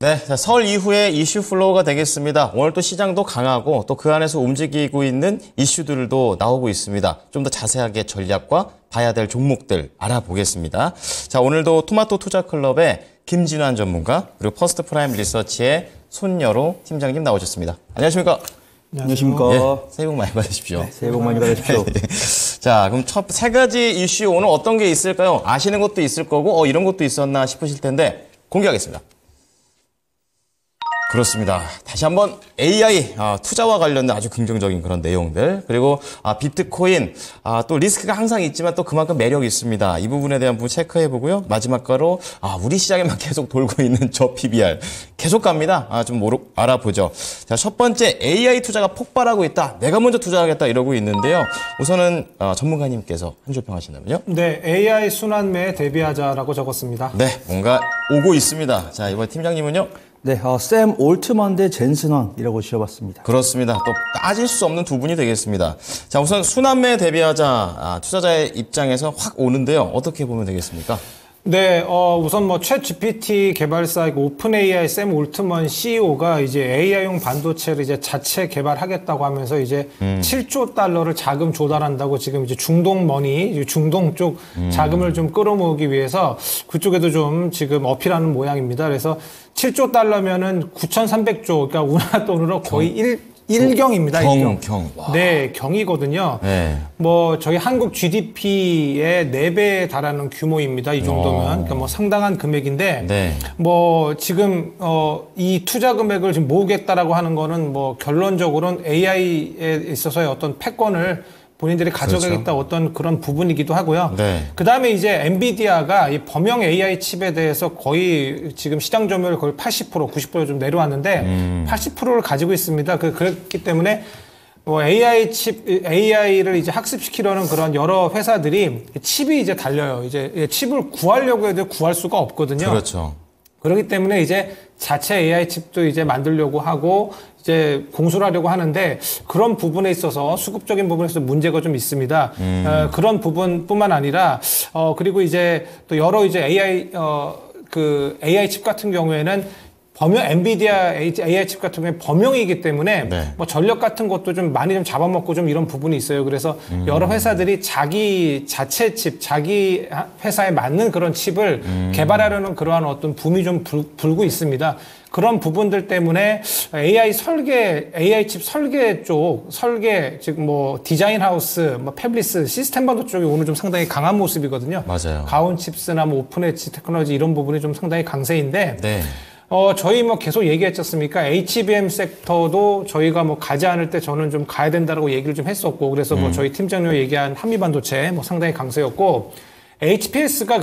네, 설 이후에 이슈 플로우가 되겠습니다. 오늘 또 시장도 강하고 또 그 안에서 움직이고 있는 이슈들도 나오고 있습니다. 좀 더 자세하게 전략과 봐야 될 종목들 알아보겠습니다. 자, 오늘도 토마토 투자클럽의 김진환 전문가 그리고 퍼스트 프라임 리서치의 손여로 팀장님 나오셨습니다. 안녕하십니까? 안녕하십니까? 예, 새해 복 많이 받으십시오. 네, 새해 복 많이 받으십시오. 자, 그럼 첫 세 가지 이슈 오늘 어떤 게 있을까요? 아시는 것도 있을 거고 이런 것도 있었나 싶으실 텐데 공개하겠습니다. 그렇습니다. 다시 한번 AI 투자와 관련된 아주 긍정적인 그런 내용들 그리고 비트코인 또 리스크가 항상 있지만 또 그만큼 매력이 있습니다. 이 부분에 대한 부분 체크해보고요. 마지막으로 우리 시장에만 계속 돌고 있는 저 PBR 계속 갑니다. 좀 알아보죠. 자, 첫 번째 AI 투자가 폭발하고 있다. 내가 먼저 투자하겠다 이러고 있는데요. 우선은 전문가님께서 한 줄 평하신다면요. 네, AI 순환매에 대비하자라고 적었습니다. 네, 뭔가 오고 있습니다. 자, 이번 팀장님은요. 네, 샘 올트먼 대 젠슨왕이라고 지어봤습니다. 그렇습니다. 또 빠질 수 없는 두 분이 되겠습니다. 자, 우선 순환매에 대비하자 투자자의 입장에서 확 오는데요. 어떻게 보면 되겠습니까? 네, 우선 챗 GPT 개발사이고 오픈 AI 샘 올트먼 CEO가 이제 AI용 반도체를 이제 자체 개발하겠다고 하면서 이제 7조 달러를 자금 조달한다고 지금 이제 중동 쪽 자금을 좀 끌어모으기 위해서 그쪽에도 좀 지금 어필하는 모양입니다. 그래서 7조 달러면은 9,300조, 그러니까 우리나라 돈으로 거의 1경입니다. 경. 와. 네, 경이거든요. 네. 저희 한국 GDP의 4배에 달하는 규모입니다. 이 정도면. 그러니까 상당한 금액인데, 네. 지금, 이 투자 금액을 지금 모으겠다라고 하는 거는 결론적으로는 AI에 있어서의 어떤 패권을 본인들이 가져가겠다 그렇죠. 어떤 그런 부분이기도 하고요. 네. 그 다음에 이제 엔비디아가 이 범용 AI 칩에 대해서 거의 지금 시장 점유율 거의 80%, 90% 좀 내려왔는데 80%를 가지고 있습니다. 그렇기 때문에 AI를 이제 학습시키려는 그런 여러 회사들이 칩이 이제 달려요. 이제 칩을 구하려고 해도 구할 수가 없거든요. 그렇죠. 그렇기 때문에 이제 자체 AI 칩도 이제 만들려고 하고 이제 공수를 하려고 하는데 그런 부분에 있어서 수급적인 부분에서 문제가 좀 있습니다. 그런 부분뿐만 아니라 그리고 이제 또 여러 이제 AI 칩 같은 경우에는 엔비디아 AI 칩 같은 경우에 범용이기 때문에 네. 전력 같은 것도 좀 많이 좀 잡아먹고 좀 이런 부분이 있어요. 그래서 여러 회사들이 자기 자체 칩, 자기 회사에 맞는 그런 칩을 개발하려는 그러한 어떤 붐이 좀 불고 있습니다. 그런 부분들 때문에 AI 칩 설계 쪽, 즉 디자인 하우스, 패블리스, 시스템 반도 쪽이 오늘 좀 상당히 강한 모습이거든요. 맞아요. 가온 칩스나 오픈 엣지 테크놀로지 이런 부분이 좀 상당히 강세인데 네. 저희 계속 얘기했지 않습니까? HBM 섹터도 저희가 가지 않을 때 저는 좀 가야 된다라고 얘기를 좀 했었고, 그래서 저희 팀장님 얘기한 한미반도체 상당히 강세였고, HPS가 그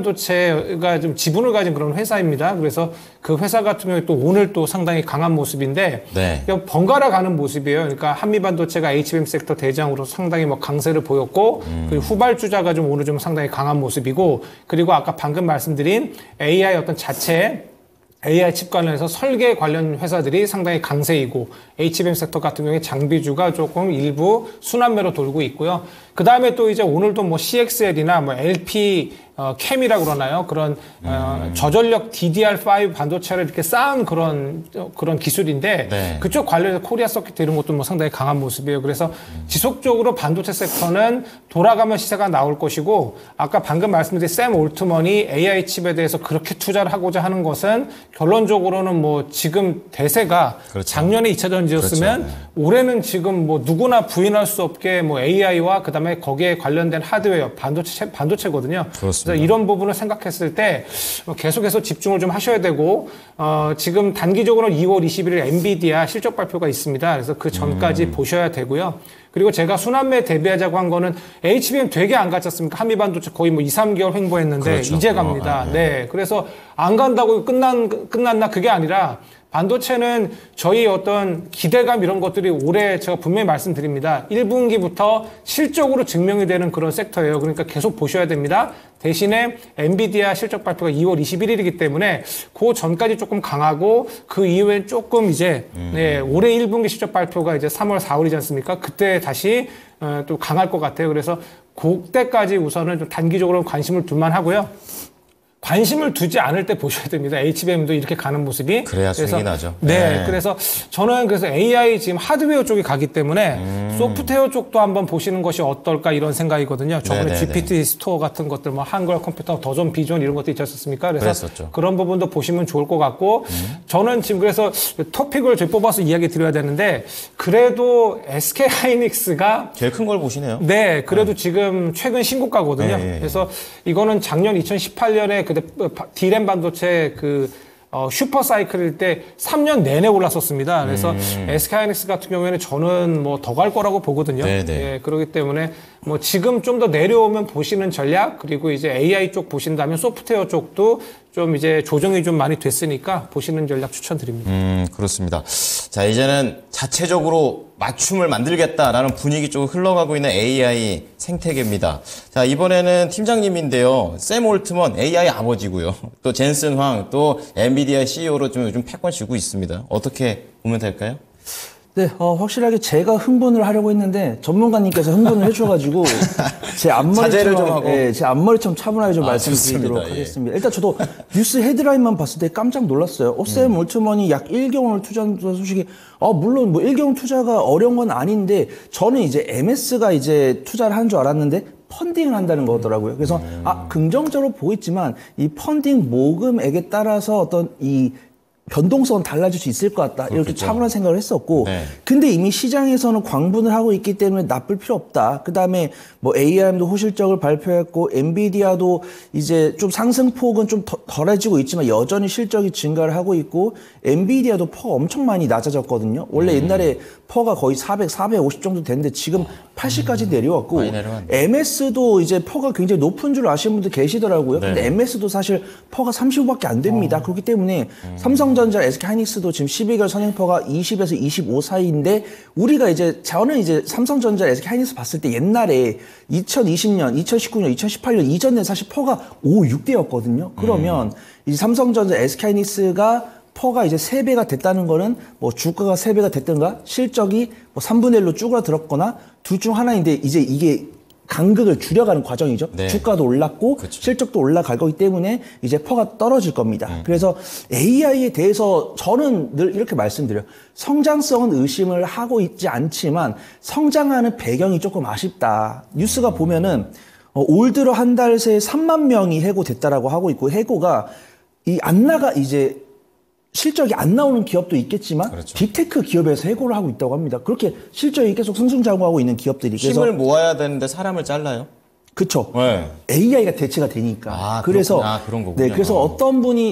한미반도체가 좀 지분을 가진 그런 회사입니다. 그래서 그 회사 같은 경우에 또 오늘 또 상당히 강한 모습인데, 네. 번갈아 가는 모습이에요. 그러니까 한미반도체가 HBM 섹터 대장으로 상당히 강세를 보였고, 그리고 후발주자가 좀 오늘 좀 상당히 강한 모습이고, 그리고 아까 방금 말씀드린 AI 어떤 자체 AI 칩 관련해서 설계 관련 회사들이 상당히 강세이고 HBM 섹터 같은 경우에 장비주가 조금 일부 순환매로 돌고 있고요. 그 다음에 또 이제 오늘도 CXL이나 LP 캠이라고 그러나요? 그런 저전력 DDR5 반도체를 이렇게 쌓은 그런 기술인데 네. 그쪽 관련해서 코리아 서킷 이런 것도 상당히 강한 모습이에요. 그래서 지속적으로 반도체 섹터는 돌아가면 시세가 나올 것이고 아까 방금 말씀드린 샘 올트먼이 AI 칩에 대해서 그렇게 투자를 하고자 하는 것은 결론적으로는 지금 대세가 그렇죠. 작년에 2차 전지였으면 그렇죠. 올해는 지금 누구나 부인할 수 없게 AI와 그다음에 거기에 관련된 하드웨어 반도체거든요. 그렇습니다. 그래서 이런 부분을 생각했을 때 계속해서 집중을 좀 하셔야 되고 지금 단기적으로 2월 21일 엔비디아 실적 발표가 있습니다. 그래서 그 전까지 보셔야 되고요. 그리고 제가 순환매 대비하자고 한 거는 HBM 되게 안 갔지 않습니까? 한미반도체 거의 2, 3개월 횡보했는데 그렇죠. 이제 갑니다. 네. 그래서 안 간다고 끝났나 그게 아니라 반도체는 저희 어떤 기대감 이런 것들이 올해 제가 분명히 말씀드립니다. 1분기부터 실적으로 증명이 되는 그런 섹터예요. 그러니까 계속 보셔야 됩니다. 대신에 엔비디아 실적 발표가 2월 21일이기 때문에 그 전까지 조금 강하고 그 이후에 조금 이제 네, 올해 1분기 실적 발표가 이제 3월 4월이지 않습니까? 그때 다시 또 강할 것 같아요. 그래서 그때까지 우선은 좀 단기적으로 관심을 둘만 하고요. 관심을 두지 않을 때 보셔야 됩니다. HBM도 이렇게 가는 모습이. 그래야 수익이 나죠. 네. 그래서 저는 그래서 AI 지금 하드웨어 쪽이 가기 때문에 소프트웨어 쪽도 한번 보시는 것이 어떨까 이런 생각이거든요. 저번에 네네네. GPT 스토어 같은 것들 뭐 한글 컴퓨터 더존 비존 이런 것도 있지 않습니까? 그래서 그랬었죠. 그런 부분도 보시면 좋을 것 같고 저는 지금 그래서 토픽을 좀 뽑아서 이야기 드려야 되는데 그래도 SK 하이닉스가 제일 큰 걸 보시네요. 네, 그래도 지금 최근 신고가거든요. 네. 그래서 이거는 작년 2018년에 그때 D램 반도체 슈퍼 사이클일 때 3년 내내 올랐었습니다. 그래서 SK하이닉스 같은 경우에는 저는 뭐 더 갈 거라고 보거든요. 네네. 예, 그렇기 때문에 뭐 지금 좀 더 내려오면 보시는 전략 그리고 이제 AI 쪽 보신다면 소프트웨어 쪽도 좀 이제 조정이 좀 많이 됐으니까 보시는 전략 추천드립니다. 그렇습니다. 자, 이제는 자체적으로 맞춤을 만들겠다라는 분위기 쪽으로 흘러가고 있는 AI 생태계입니다. 자, 이번에는 팀장님인데요. 샘 올트먼 AI 아버지고요. 또 젠슨 황, 또 엔비디아 CEO로 좀 요즘 패권 쥐고 있습니다. 어떻게 보면 될까요? 네, 확실하게 제가 흥분을 하려고 했는데 전문가님께서 흥분을 해주셔가지고 제 자제를 좀 하고. 앞머리처럼, 제 앞머리처럼 차분하게 좀 좋습니다. 말씀드리도록 예. 하겠습니다. 일단 저도 뉴스 헤드라인만 봤을 때 깜짝 놀랐어요. 샘 올트먼이 약 1개월을 투자한다는 소식이, 물론 뭐 1개월 투자가 어려운 건 아닌데 저는 이제 MS가 이제 투자를 하는 줄 알았는데 펀딩을 한다는 거더라고요. 그래서 긍정적으로 보고 있지만 이 펀딩 모금액에 따라서 어떤 이 변동성은 달라질 수 있을 것 같다. 이렇게 그렇겠죠. 차분한 생각을 했었고. 네. 근데 이미 시장에서는 광분을 하고 있기 때문에 나쁠 필요 없다. 그 다음에 뭐 ARM도 호실적을 발표했고, 엔비디아도 이제 좀 상승폭은 좀 덜해지고 있지만 여전히 실적이 증가를 하고 있고, 엔비디아도 퍼가 엄청 많이 낮아졌거든요. 원래 옛날에 퍼가 거의 400, 450 정도 됐는데 지금 80까지 내려왔고, 많이 내려왔네. MS도 이제 퍼가 굉장히 높은 줄 아시는 분들 계시더라고요. 근데 네. MS도 사실 퍼가 35밖에 안 됩니다. 그렇기 때문에 삼성전자, SK하이닉스도 지금 12개월 선행퍼가 20에서 25 사이인데 우리가 이제 저는 이제 삼성전자, SK하이닉스 봤을 때 옛날에 2020년, 2019년, 2018년 이전에 사실 퍼가 5, 6대였거든요. 그러면 이 삼성전자, SK하이닉스가 퍼가 이제 3배가 됐다는 거는 뭐 주가가 3배가 됐든가 실적이 뭐 3분의 1로 쭈그라들었거나 둘 중 하나인데 이제 이게 간극을 줄여가는 과정이죠. 네. 주가도 올랐고 그렇죠. 실적도 올라갈 거기 때문에 이제 퍼가 떨어질 겁니다. 그래서 AI에 대해서 저는 늘 이렇게 말씀드려요. 성장성은 의심을 하고 있지 않지만 성장하는 배경이 조금 아쉽다. 뉴스가 보면은 올 들어 한 달 새에 3만 명이 해고됐다라고 하고 있고 해고가 이제 실적이 안 나오는 기업도 있겠지만 그렇죠. 빅테크 기업에서 해고를 하고 있다고 합니다. 그렇게 실적이 계속 승승장구하고 있는 기업들이 그래서 힘을 모아야 되는데 사람을 잘라요? 그쵸. 네. AI가 대체가 되니까. 그래서 그런 거군요. 네, 그래서 어떤 분이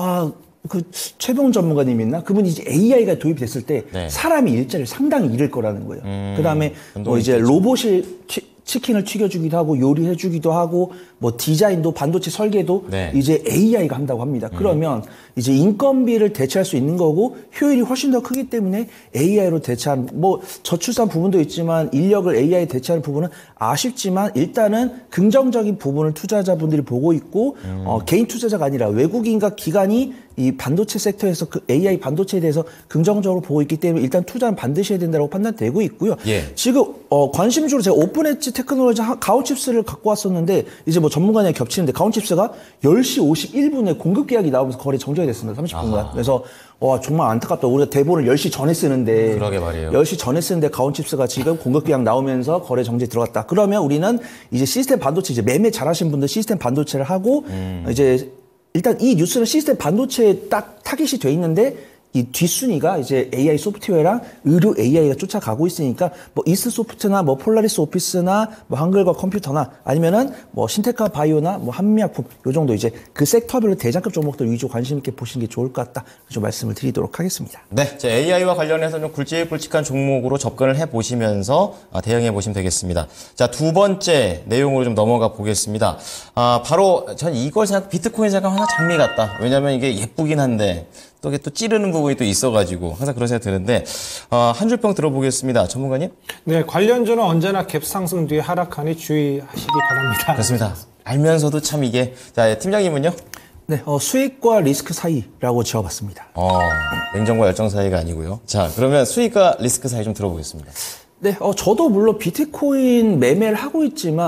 그 최병 전문가님 있나? 그분이 이제 AI가 도입이 됐을 때 네. 사람이 일자리를 상당히 잃을 거라는 거예요. 그다음에 뭐 이제 로봇이 치킨을 튀겨주기도 하고 요리해주기도 하고 뭐 디자인도 반도체 설계도 네. 이제 AI가 한다고 합니다. 그러면 이제 인건비를 대체할 수 있는 거고 효율이 훨씬 더 크기 때문에 AI로 대체한 뭐 저출산 부분도 있지만 인력을 AI 대체하는 부분은 아쉽지만 일단은 긍정적인 부분을 투자자분들이 보고 있고 개인 투자자가 아니라 외국인과 기관이 이 반도체 섹터에서 그 AI 반도체에 대해서 긍정적으로 보고 있기 때문에 일단 투자는 반드시 해야 된다고 판단되고 있고요. 예. 지금 관심주로 제가 오픈엣지 테크놀로지 가온칩스를 갖고 왔었는데 이제 뭐 전문가랑 겹치는데 가온칩스가 10시 51분에 공급 계약이 나오면서 거래 정지가 됐습니다. 30분간. 그래서 정말 안타깝다. 우리가 대본을 10시 전에 쓰는데 그러게 말이에요. 10시 전에 쓰는데 가온칩스가 지금 공급 계약 나오면서 거래 정지 들어갔다. 그러면 우리는 이제 시스템 반도체 이제 매매 잘하신 분들 시스템 반도체를 하고 이제 일단 이 뉴스는 시스템 반도체에 딱 타깃이 돼 있는데 이 뒷순위가 이제 AI 소프트웨어랑 의료 AI가 쫓아가고 있으니까 뭐 이스소프트나 뭐 폴라리스 오피스나 뭐 한글과 컴퓨터나 아니면은 뭐 신테카 바이오나 뭐 한미약품 요 정도 이제 그 섹터별로 대장급 종목들 위주 관심 있게 보시는 게 좋을 것 같다. 좀 말씀을 드리도록 하겠습니다. 네, AI와 관련해서 좀 굵직굵직한 종목으로 접근을 해보시면서 대응해 보시면 되겠습니다. 자, 두 번째 내용으로 좀 넘어가 보겠습니다. 바로 전 이걸 비트코인 생각하면 하나 장미 같다. 왜냐면 이게 예쁘긴 한데 또 이게 또 찌르는 부분이 또 있어가지고 항상 그런 생각 드는데 한 줄평 들어보겠습니다. 전문가님? 네, 관련주는 언제나 갭 상승 뒤에 하락하니 주의하시기 바랍니다. 그렇습니다. 알면서도 참 이게 자, 팀장님은요? 네, 수익과 리스크 사이라고 지어봤습니다. 냉정과 열정 사이가 아니고요. 자, 그러면 수익과 리스크 사이 좀 들어보겠습니다. 네, 저도 물론 비트코인 매매를 하고 있지만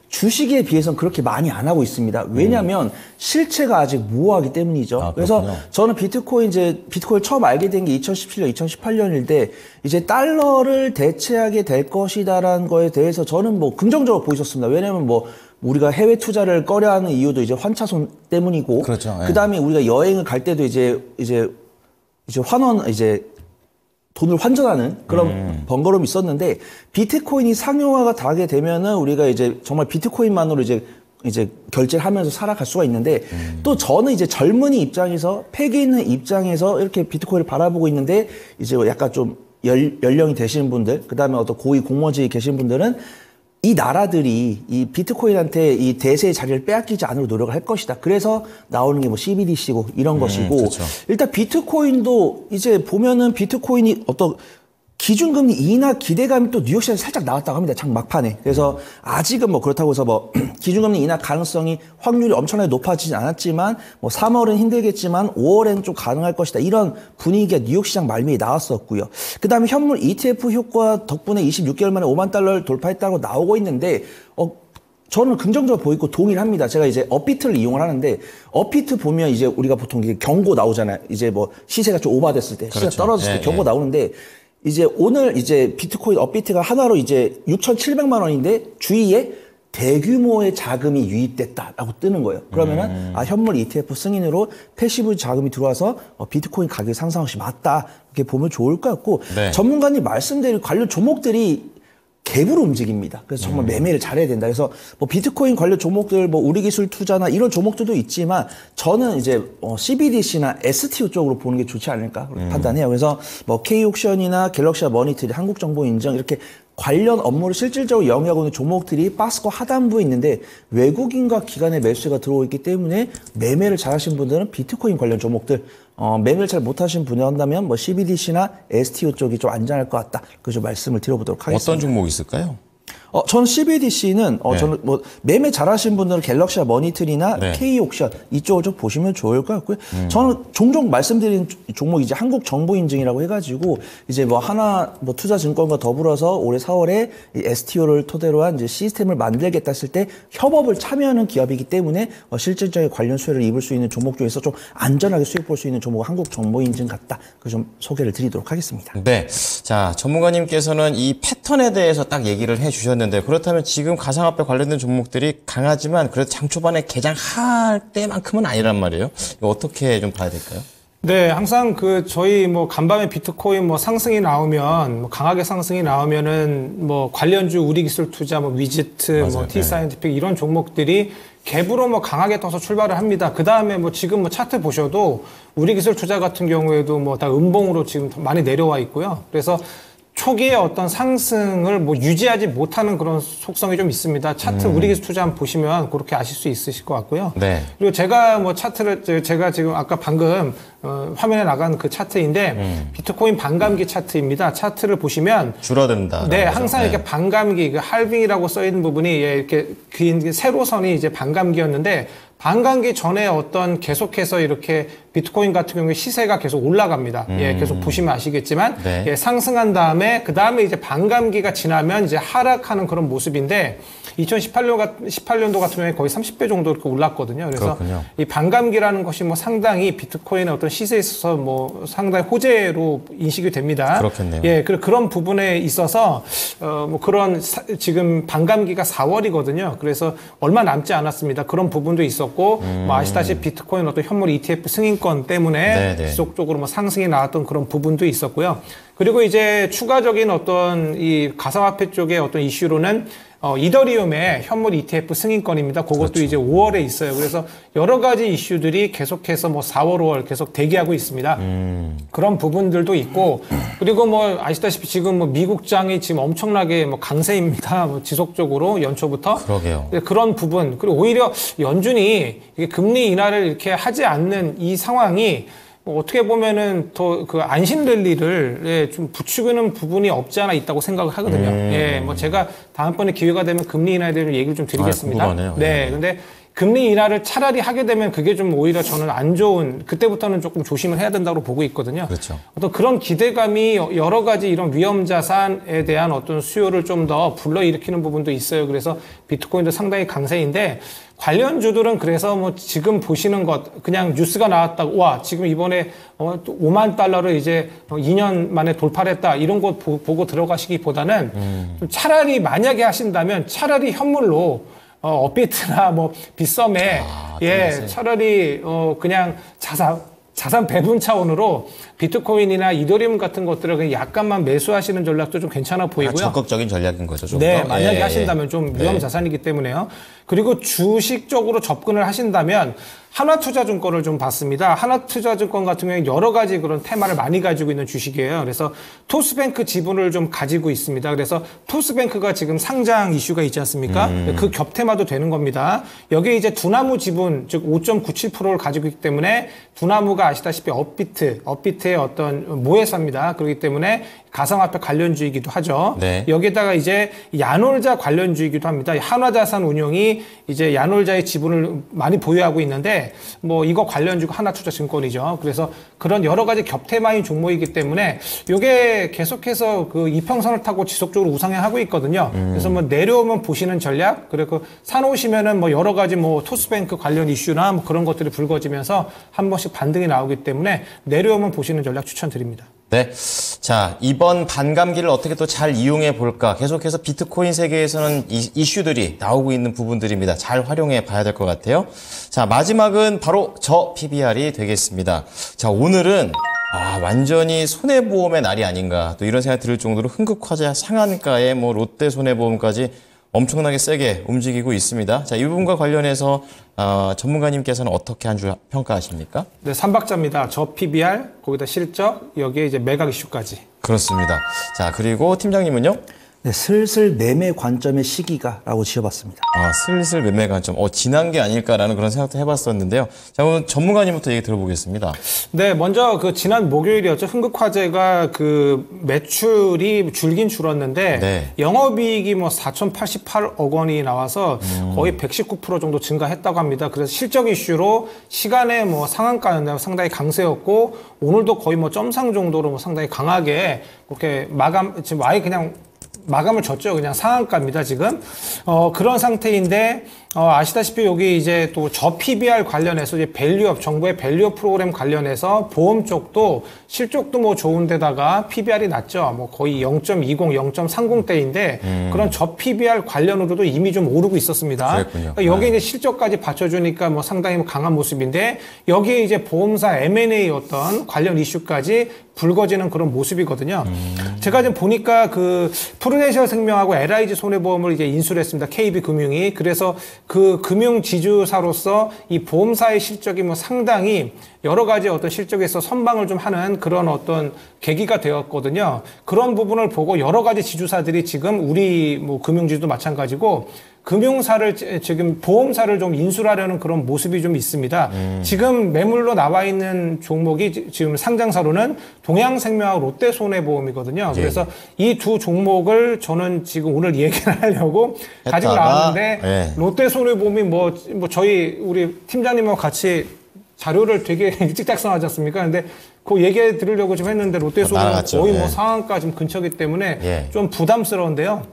주식에 비해서는 그렇게 많이 안 하고 있습니다. 왜냐하면 실체가 아직 모호하기 때문이죠. 그래서 저는 비트코인 처음 알게 된 게 2017년, 2018년인데 이제 달러를 대체하게 될 것이다라는 거에 대해서 저는 뭐 긍정적으로 보였었습니다. 왜냐하면 뭐 우리가 해외 투자를 꺼려하는 이유도 이제 환차손 때문이고, 그렇죠. 예. 그다음에 우리가 여행을 갈 때도 이제 환원 돈을 환전하는 그런 번거로움이 있었는데 비트코인이 상용화가 되게 되면은 우리가 이제 정말 비트코인만으로 이제 결제를 하면서 살아갈 수가 있는데 또 저는 이제 젊은이 입장에서 패기 있는 입장에서 이렇게 비트코인을 바라보고 있는데 이제 약간 좀 연령이 되시는 분들, 그다음에 어떤 고위 공무원직에 계신 분들은 이 나라들이 이 비트코인한테 이 대세의 자리를 빼앗기지 않으려 노력을 할 것이다. 그래서 나오는 게 뭐 CBDC고 이런 것이고, 그렇죠. 일단 비트코인도 이제 보면은 비트코인이 어떤 기준금리 인하 기대감이 또 뉴욕 시장에 살짝 나왔다고 합니다. 장 막판에. 그래서 아직은 뭐 그렇다고 해서 뭐 기준금리 인하 가능성이 확률이 엄청나게 높아지진 않았지만 뭐 3월은 힘들겠지만 5월에는 좀 가능할 것이다. 이런 분위기가 뉴욕 시장 말미에 나왔었고요. 그다음에 현물 ETF 효과 덕분에 26개월 만에 5만 달러를 돌파했다고 나오고 있는데 저는 긍정적으로 보이고 동의를 합니다. 제가 이제 업비트를 이용을 하는데 업비트 보면 이제 우리가 보통 경고 나오잖아요. 이제 뭐 시세가 좀 오버됐을 때, 그렇죠. 시세가 떨어졌을 때 경고 나오는데 이제 오늘 이제 비트코인 업비트가 하나로 이제 6,700만 원인데 주위에 대규모의 자금이 유입됐다라고 뜨는 거예요. 그러면은 현물 ETF 승인으로 패시브 자금이 들어와서 비트코인 가격이 상승한 것이 맞다. 이렇게 보면 좋을 것 같고, 네. 전문가님 말씀드린 관련 종목들이 갭으로 움직입니다. 그래서 정말 매매를 잘해야 된다. 그래서 뭐 비트코인 관련 종목들, 뭐 우리기술 투자나 이런 종목들도 있지만 저는 이제 CBDC나 STO 쪽으로 보는 게 좋지 않을까 그렇게 판단해요. 그래서 뭐 K옥션이나 갤럭시와 머니트리, 한국정보인증 이렇게 관련 업무를 실질적으로 영위하고 있는 종목들이 박스권 하단부에 있는데 외국인과 기관의 매수가 들어오고 있기 때문에 매매를 잘하신 분들은 비트코인 관련 종목들, 매매를 잘 못하신 분이 한다면 뭐 CBDC나 STO 쪽이 좀 안전할 것 같다. 그래서 말씀을 드려보도록 하겠습니다. 어떤 종목이 있을까요? 저는 CBDC는 네. 저는 뭐 매매 잘하신 분들은 갤럭시와 머니트리나 네. K옥션 이쪽을 좀 보시면 좋을 것 같고요. 저는 종종 말씀드린 종목이 이제 한국정보인증이라고 해가지고 이제 뭐 하나 뭐 투자증권과 더불어서 올해 4월에 이 STO를 토대로 한 이제 시스템을 만들겠다 했을 때 협업을 참여하는 기업이기 때문에 실질적인 관련 수혜를 입을 수 있는 종목 중에서 좀 안전하게 수익 볼 수 있는 종목은 한국정보인증 같다. 그 좀 소개를 드리도록 하겠습니다. 네. 자, 전문가님께서는 이 패턴에 대해서 딱 얘기를 해 주셨는데, 그렇다면 지금 가상화폐 관련된 종목들이 강하지만 그래도 장 초반에 개장할 때만큼은 아니란 말이에요. 이거 어떻게 좀 봐야 될까요? 네, 항상 저희 뭐 간밤에 비트코인 뭐 상승이 나오면, 뭐 강하게 상승이 나오면은 뭐 관련주 우리기술 투자, 뭐 위지트, 맞아요. 뭐 T사이언티픽 이런 종목들이 갭으로 뭐 강하게 떠서 출발을 합니다. 그 다음에 뭐 지금 뭐 차트 보셔도 우리기술 투자 같은 경우에도 뭐 다 음봉으로 지금 많이 내려와 있고요. 그래서 초기에 어떤 상승을 뭐 유지하지 못하는 그런 속성이 좀 있습니다. 차트 우리기술 투자 한번 보시면 그렇게 아실 수 있으실 것 같고요. 네. 그리고 제가 뭐 차트를 제가 지금 아까 방금 화면에 나간 그 차트인데 비트코인 반감기 차트입니다. 차트를 보시면 줄어든다. 네, 항상 이렇게 반감기, 그 할빙이라고 써 있는 부분이 이렇게 긴 세로선이 이제 반감기였는데, 반감기 전에 어떤 계속해서 이렇게 비트코인 같은 경우에 시세가 계속 올라갑니다. 예, 계속 보시면 아시겠지만, 네. 예, 상승한 다음에 그 다음에 이제 반감기가 지나면 이제 하락하는 그런 모습인데, 2018년도 같은 경우에 거의 30배 정도 이렇게 올랐거든요. 그래서 그렇군요. 이 반감기라는 것이 뭐 상당히 비트코인의 어떤 시세에 있어서 뭐 상당히 호재로 인식이 됩니다. 그렇겠네요. 예, 그런 부분에 있어서 뭐 그런 지금 반감기가 4월이거든요. 그래서 얼마 남지 않았습니다. 그런 부분도 있었고, 뭐 아시다시피 비트코인 어떤 현물 ETF 승인권 때문에 네네. 지속적으로 뭐 상승이 나왔던 그런 부분도 있었고요. 그리고 이제 추가적인 어떤 이 가상화폐 쪽의 어떤 이슈로는 이더리움의 현물 ETF 승인권입니다. 그것도 그렇죠. 이제 5월에 있어요. 그래서 여러 가지 이슈들이 계속해서 뭐 4월, 5월 계속 대기하고 있습니다. 그런 부분들도 있고, 그리고 뭐 아시다시피 지금 뭐 미국장이 지금 엄청나게 뭐 강세입니다. 뭐 지속적으로 연초부터. 그러게요. 그런 부분, 그리고 오히려 연준이 이게 금리 인하를 이렇게 하지 않는 이 상황이 뭐 어떻게 보면은 더 그 안심 랠리를 예, 좀 부추기는 부분이 없지 않아 있다고 생각을 하거든요. 예, 뭐 제가 다음번에 기회가 되면 금리 인하에 대한 얘기를 좀 드리겠습니다. 궁금하네요. 네, 예. 근데 금리 인하를 차라리 하게 되면 그게 좀 오히려 저는 안 좋은, 그때부터는 조금 조심을 해야 된다고 보고 있거든요. 그렇죠. 어떤 그런 기대감이 여러 가지 이런 위험 자산에 대한 어떤 수요를 좀 더 불러일으키는 부분도 있어요. 그래서 비트코인도 상당히 강세인데, 관련주들은 그래서 뭐 지금 보시는 것, 그냥 뉴스가 나왔다고, 와, 지금 이번에 5만 달러를 이제 2년 만에 돌파를 했다, 이런 거 보고 들어가시기보다는 좀 차라리 만약에 하신다면 차라리 현물로 업비트나 뭐 빗썸에 차라리 그냥 자산 배분 차원으로 비트코인이나 이더리움 같은 것들을 그냥 약간만 매수하시는 전략도 좀 괜찮아 보이고요. 적극적인 전략인 거죠. 좀 네, 더? 만약에 하신다면 좀 위험 자산이기 때문에요. 그리고 주식적으로 접근을 하신다면 하나투자증권을 좀 봤습니다. 하나투자증권 같은 경우에 여러 가지 그런 테마를 많이 가지고 있는 주식이에요. 그래서 토스뱅크 지분을 좀 가지고 있습니다. 그래서 토스뱅크가 지금 상장 이슈가 있지 않습니까? 그 겹테마도 되는 겁니다. 여기에 이제 두나무 지분, 즉 5.97%를 가지고 있기 때문에, 두나무가 아시다시피 업비트의 어떤 모회사입니다. 그렇기 때문에 가상화폐 관련주이기도 하죠. 네. 여기에다가 이제 야놀자 관련주이기도 합니다. 한화자산운용이 이제 야놀자의 지분을 많이 보유하고 있는데, 뭐 이거 관련주가 하나투자증권이죠. 그래서 그런 여러 가지 겹테마인 종목이기 때문에 이게 계속해서 그 이평선을 타고 지속적으로 우상향하고 있거든요. 그래서 뭐 내려오면 보시는 전략, 그리고 사놓으시면은 뭐 여러 가지 뭐 토스뱅크 관련 이슈나 뭐 그런 것들이 불거지면서 한 번씩 반등이 나오기 때문에 내려오면 보시는 전략 추천드립니다. 네. 자, 이번 반감기를 어떻게 또 잘 이용해 볼까? 계속해서 비트코인 세계에서는 이슈들이 나오고 있는 부분들입니다. 잘 활용해 봐야 될 것 같아요. 자, 마지막은 바로 저 PBR이 되겠습니다. 자, 오늘은 완전히 손해보험의 날이 아닌가, 또 이런 생각이 들 정도로 흥국화재 상한가에 뭐 롯데 손해보험까지 엄청나게 세게 움직이고 있습니다. 자, 이 부분과 관련해서 전문가님께서는 어떻게 한 주 평가하십니까? 네, 3박자입니다. 저 PBR, 거기다 실적, 여기에 이제 매각 이슈까지. 그렇습니다. 자, 그리고 팀장님은요? 네, 슬슬 매매 관점의 시기가라고 지어봤습니다. 슬슬 매매 관점. 지난 게 아닐까라는 그런 생각도 해봤었는데요. 자, 오늘 전문가님부터 얘기 들어보겠습니다. 네, 먼저 그 지난 목요일이었죠. 흥국화재가 그 매출이 줄긴 줄었는데, 네. 영업이익이 뭐 4,088억 원이 나와서 거의 119% 정도 증가했다고 합니다. 그래서 실적 이슈로 시간에 뭐 상한가였나요? 상당히 강세였고, 오늘도 거의 뭐 점상 정도로 뭐 상당히 강하게 그렇게 지금 아예 그냥 마감을 줬죠. 그냥 상한가입니다, 지금. 그런 상태인데, 아시다시피 여기 이제 또 저 PBR 관련해서 이제 밸류업, 정부의 밸류업 프로그램 관련해서 보험 쪽도 실적도 뭐 좋은데다가 PBR이 낮죠. 뭐 거의 0.20, 0.30대인데 그런 저 PBR 관련으로도 이미 좀 오르고 있었습니다. 그랬군요. 그러니까 여기 이제 실적까지 받쳐주니까 뭐 상당히 강한 모습인데, 여기에 이제 보험사 M&A 어떤 관련 이슈까지 불거지는 그런 모습이거든요. 제가 지금 보니까 그 프루덴셜 생명하고 LIG 손해보험을 이제 인수를 했습니다. KB금융이. 그래서 그 금융 지주사로서 이 보험사의 실적이 뭐 상당히 여러 가지 어떤 실적에서 선방을 좀 하는 그런 어떤 계기가 되었거든요. 그런 부분을 보고 여러 가지 지주사들이 지금 우리 뭐 금융지주도 마찬가지고 금융사를 지금 보험사를 좀 인수하려는 그런 모습이 좀 있습니다. 지금 매물로 나와 있는 종목이 지금 상장사로는 동양생명하고 롯데손해보험이거든요. 그래서 이 두 종목을 저는 지금 오늘 얘기를 하려고 가지고 나왔는데 롯데손해보험이 뭐 저희 우리 팀장님하고 같이 자료를 되게 일찍 작성하지 않습니까? 근데 그 얘기 들으려고 좀 했는데 롯데손해보험 거의 뭐 상한가 지금 근처이기 때문에 좀 부담스러운데요.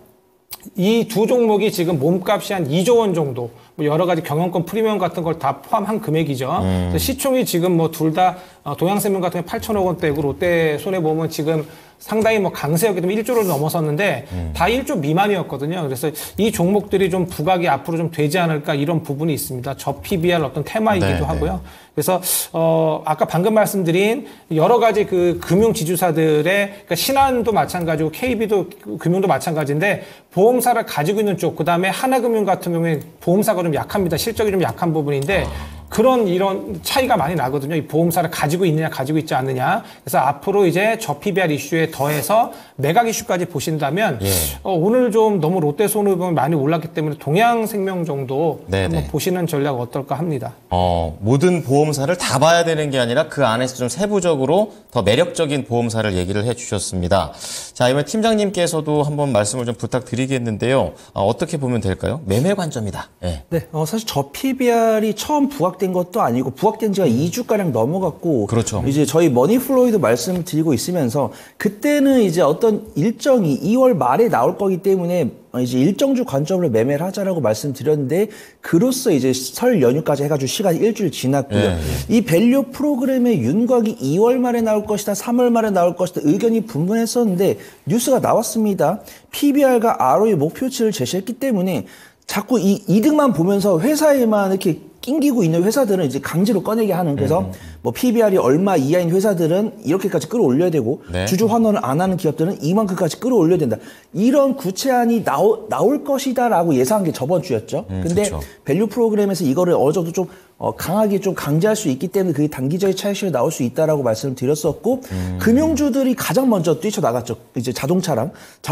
이 두 종목이 지금 몸값이 한 2조 원 정도, 뭐 여러 가지 경영권 프리미엄 같은 걸 다 포함한 금액이죠. 시총이 지금 뭐 둘 다 동양생명 같은 경우 8천억 원대고 롯데 손해보험은 지금 상당히 뭐 강세였기 때문에 1조를 넘어섰는데 다 1조 미만이었거든요. 그래서 이 종목들이 좀 부각이 앞으로 좀 되지 않을까 이런 부분이 있습니다. 저 PBR 어떤 테마이기도 하고요. 그래서 아까 방금 말씀드린 여러 가지 그 금융 지주사들의, 그러니까 신한도 마찬가지고 KB도 금융도 마찬가지인데, 보험사를 가지고 있는 쪽, 그다음에 하나금융 같은 경우에 보험사가 좀 약합니다. 실적이 좀 약한 부분인데 그런 이런 차이가 많이 나거든요. 이 보험사를 가지고 있느냐 가지고 있지 않느냐. 그래서 앞으로 이제 저 PBR 이슈에 더해서 매각 이슈까지 보신다면 오늘 좀 너무 롯데 손해보험이 많이 올랐기 때문에 동양생명 정도 한번 보시는 전략 어떨까 합니다. 모든 보험사를 다 봐야 되는 게 아니라 그 안에서 좀 세부적으로 더 매력적인 보험사를 얘기를 해주셨습니다. 자, 이번 팀장님께서도 한번 말씀을 좀 부탁드리겠는데요. 어떻게 보면 될까요? 매매 관점이다. 네, 사실 저 PBR이 처음 부각된 것도 아니고 부각된 지가 2주가량 넘어갔고 그렇죠. 이제 저희 머니플로이도 말씀드리고 있으면서 그때는 이제 어떤 일정이 2월 말에 나올 거기 때문에 이제 일정주 관점으로 매매를 하자라고 말씀드렸는데 그로써 이제 설 연휴까지 해가지고 시간이 일주일 지났고요. 이 밸류 프로그램의 윤곽이 2월 말에 나올 것이다, 3월 말에 나올 것이다 의견이 분분했었는데 뉴스가 나왔습니다. PBR과 ROE 목표치를 제시했기 때문에 자꾸 이 이득만 보면서 회사에만 이렇게 낑기고 있는 회사들은 이제 강제로 꺼내게 하는 그래서 뭐 PBR이 얼마 이하인 회사들은 이렇게까지 끌어올려야 되고 주주 환원을 안 하는 기업들은 이만큼까지 끌어올려야 된다. 이런 구체안이 나올 것이다라고 예상한 게 저번 주였죠. 근데 그렇죠. 밸류 프로그램에서 이거를 어느 정도 좀 강하게 좀 강제할 수 있기 때문에 그게 단기적인 차익실이 나올 수 있다라고 말씀을 드렸었고 금융주들이 가장 먼저 뛰쳐나갔죠. 이제 자동차랑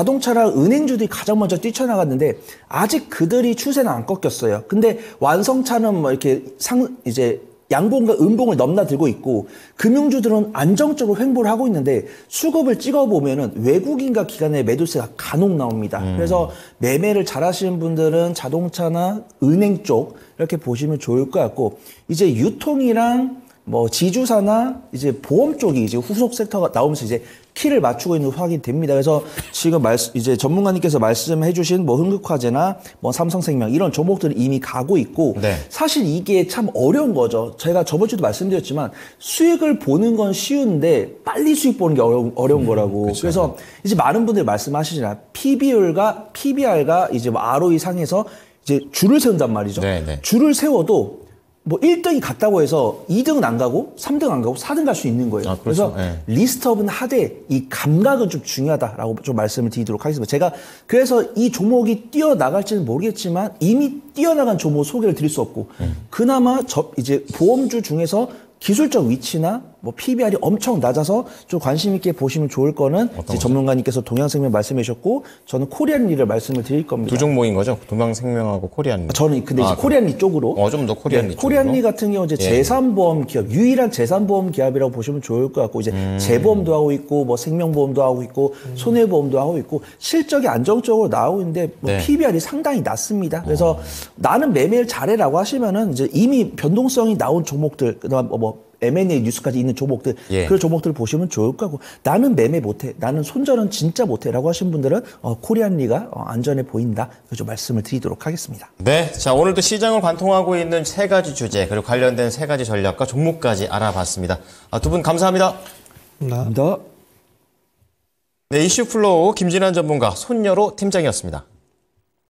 은행주들이 가장 먼저 뛰쳐나갔는데 아직 그들이 추세는 안 꺾였어요. 근데 완성차는 뭐 이렇게 이제 양봉과 음봉을 넘나들고 있고 금융주들은 안정적으로 횡보를 하고 있는데 수급을 찍어보면은 외국인과 기관의 매도세가 간혹 나옵니다. 그래서 매매를 잘 하시는 분들은 자동차나 은행 쪽 이렇게 보시면 좋을 것 같고 이제 유통이랑 뭐 지주사나 이제 보험 쪽이 이제 후속 섹터가 나오면서 이제 키를 맞추고 있는 확인이 됩니다. 그래서 지금 이제 전문가님께서 말씀해주신 뭐 흥국화재나 뭐 삼성생명 이런 종목들은 이미 가고 있고 사실 이게 참 어려운 거죠. 제가 저번 주도 말씀드렸지만 수익을 보는 건 쉬운데 빨리 수익 보는 게 어려운 거라고. 그쵸. 그래서 이제 많은 분들이 말씀하시잖아요. PBR과 이제 뭐 ROE 상에서 이제 줄을 세운단 말이죠. 줄을 세워도 뭐 1등이 갔다고 해서 2등은 안 가고 3등 안 가고 4등 갈 수 있는 거예요. 그렇죠. 그래서 리스트업은 하되 이 감각은 좀 중요하다라고 좀 말씀을 드리도록 하겠습니다. 제가 그래서 이 종목이 뛰어나갈지는 모르겠지만 이미 뛰어나간 종목 소개를 드릴 수 없고 그나마 이제 보험주 중에서 기술적 위치나 뭐 PBR이 엄청 낮아서 좀 관심 있게 보시면 좋을 거는 이제 전문가님께서 동양생명 말씀해 주셨고 저는 코리안리를 말씀을 드릴 겁니다. 두 종목인 거죠? 동양생명하고 코리안리. 저는 근데 이제 코리안리 쪽으로 좀 더 코리안리 쪽으로. 코리안리 같은 경우 이제 재산보험 기업 유일한 재산보험 기업이라고 보시면 좋을 것 같고 이제 재보험도 하고 있고 뭐 생명보험도 하고 있고 손해보험도 하고 있고 실적이 안정적으로 나오고 있는데 뭐 PBR이 상당히 낮습니다. 그래서 나는 매매를 잘해라고 하시면은 이제 이미 변동성이 나온 종목들 그다음 뭐 M&A 뉴스까지 있는 종목들 그런 종목들을 보시면 좋을 거고 나는 매매 못해 나는 손절은 진짜 못해라고 하신 분들은 코리안리가 안전해 보인다 그래서 말씀을 드리도록 하겠습니다. 네, 자 오늘도 시장을 관통하고 있는 세 가지 주제 그리고 관련된 세 가지 전략과 종목까지 알아봤습니다. 두 분 감사합니다. 감사합니다. 네, 이슈플로우 김진환 전문가 손여로 팀장이었습니다.